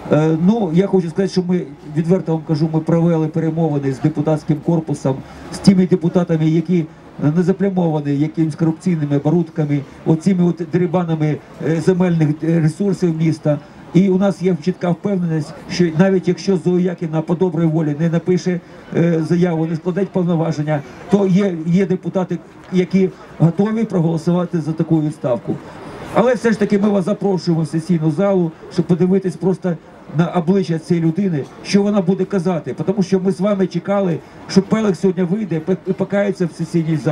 Ну, я хочу сказати, що ми, відверто вам кажу, ми провели перемовини з депутатським корпусом, з тими депутатами, які не заплямовані якимись корупційними оборудками, оціми от дерибанами земельних ресурсів міста. І у нас є чітка впевненість, що навіть якщо Зооякіна по добрій волі не напише заяву, не складе повноваження, то є депутати, які готові проголосувати за таку відставку. Але все ж таки ми вас запрошуємо в сесійну залу, щоб подивитись просто на обличчя цієї людини, що вона буде казати. Тому що ми з вами чекали, що Пелех сьогодні вийде і покається в сесійній залі.